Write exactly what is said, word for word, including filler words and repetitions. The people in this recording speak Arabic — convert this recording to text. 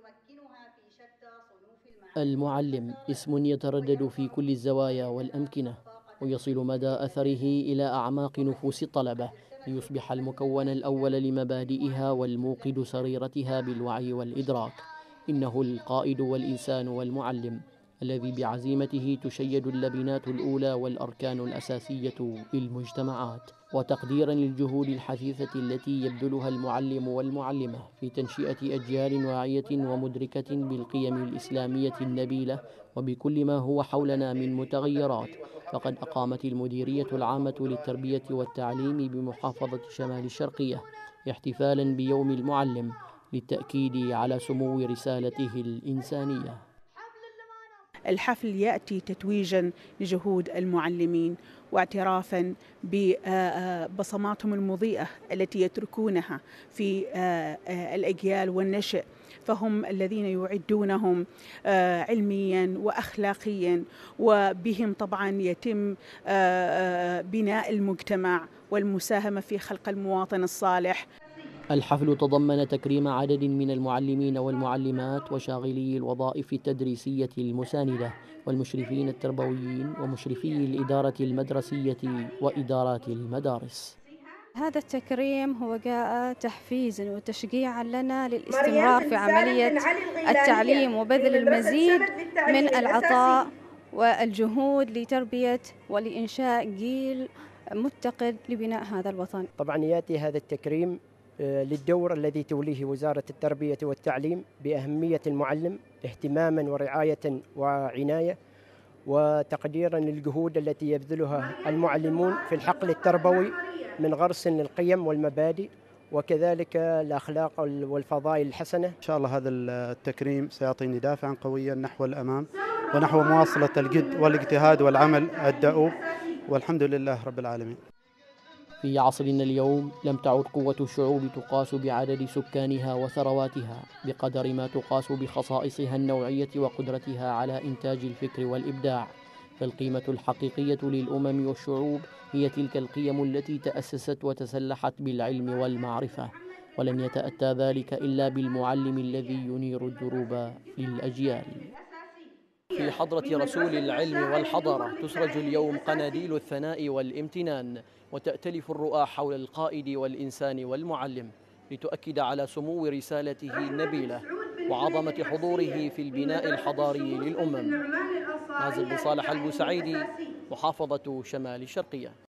المعلم اسم يتردد في كل الزوايا والأمكنة، ويصل مدى أثره إلى أعماق نفوس الطلبة، ليصبح المكون الأول لمبادئها والموقد سريرتها بالوعي والإدراك. إنه القائد والإنسان والمعلم الذي بعزيمته تشيد اللبنات الأولى والأركان الأساسية للمجتمعات. وتقديرا للجهود الحثيثة التي يبذلها المعلم والمعلمة في تنشئة أجيال واعية ومدركة بالقيم الإسلامية النبيلة وبكل ما هو حولنا من متغيرات، فقد أقامت المديرية العامة للتربية والتعليم بمحافظة شمال الشرقية احتفالا بيوم المعلم للتأكيد على سمو رسالته الإنسانية. الحفل يأتي تتويجا لجهود المعلمين واعترافا ببصماتهم المضيئة التي يتركونها في الأجيال والنشء، فهم الذين يعدونهم علميا وأخلاقيا، وبهم طبعا يتم بناء المجتمع والمساهمة في خلق المواطن الصالح. الحفل تضمن تكريم عدد من المعلمين والمعلمات وشاغلي الوظائف التدريسية المساندة والمشرفين التربويين ومشرفي الإدارة المدرسية وإدارات المدارس. هذا التكريم هو جاء تحفيزا وتشجيعا لنا للاستمرار في عملية التعليم وبذل المزيد من العطاء والجهود لتربية ولإنشاء جيل متقد لبناء هذا الوطن. طبعا يأتي هذا التكريم للدور الذي توليه وزارة التربية والتعليم بأهمية المعلم اهتماما ورعاية وعناية، وتقديرا للجهود التي يبذلها المعلمون في الحقل التربوي من غرس القيم والمبادئ وكذلك الأخلاق والفضائل الحسنة. إن شاء الله هذا التكريم سيعطيني دافعا قويا نحو الأمام ونحو مواصلة الجد والاجتهاد والعمل الدؤوب، والحمد لله رب العالمين. في عصرنا اليوم لم تعد قوة الشعوب تقاس بعدد سكانها وثرواتها بقدر ما تقاس بخصائصها النوعية وقدرتها على إنتاج الفكر والإبداع، فالقيمة الحقيقية للأمم والشعوب هي تلك القيم التي تأسست وتسلحت بالعلم والمعرفة، ولن يتأتى ذلك إلا بالمعلم الذي ينير الدروب للأجيال. في حضرة رسول العلم والحضارة تسرج اليوم قناديل الثناء والامتنان، وتأتلف الرؤى حول القائد والإنسان والمعلم لتؤكد على سمو رسالته النبيلة وعظمة حضوره في البناء الحضاري للأمم. مازن بن صالح البوسعيدي، محافظة شمال الشرقية.